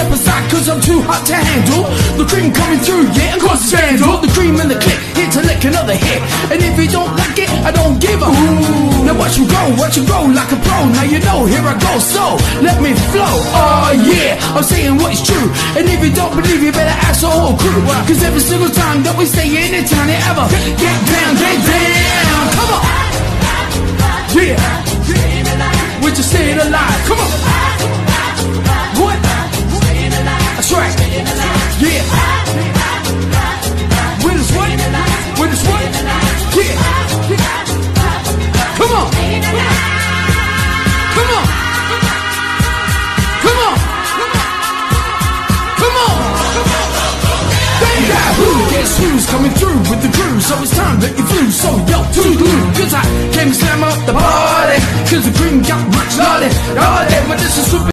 step aside cause I'm too hot to handle. The cream coming through, yeah, and cause a scandal. The cream and the click, here to lick another hit. And if you don't like it, I don't give a ooh. Now watch you go like a pro. Now you know, here I go, so let me flow. Oh yeah, I'm saying what is true. And if you don't believe, you better ask the whole crew. Cause every single time that we stay in it, time it ever get down, come on. Yeah, we're just staying alive, come on. What? That's right. Yeah. With us what? With us what? Yeah. Come on. Come on. Come on. Come on. Yeah, guess who's coming through with the crew? So it's time that you flew. So yo, to the glue. Cause I came to slam up the party. Cause the cream got much naughty. But this is super.